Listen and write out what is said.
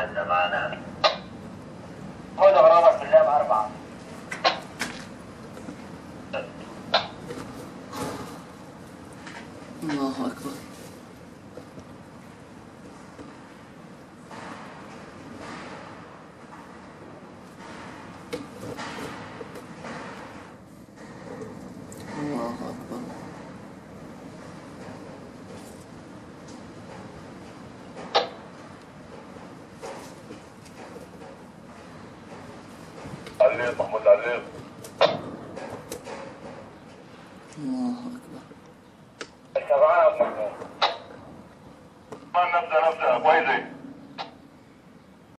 هذا معنا خذ غرامك بالله بأربعة. الله أكبر. الله أكبر. عليم محمود عليم. الله أكبر. شبعان محمود. نبدأ كويس.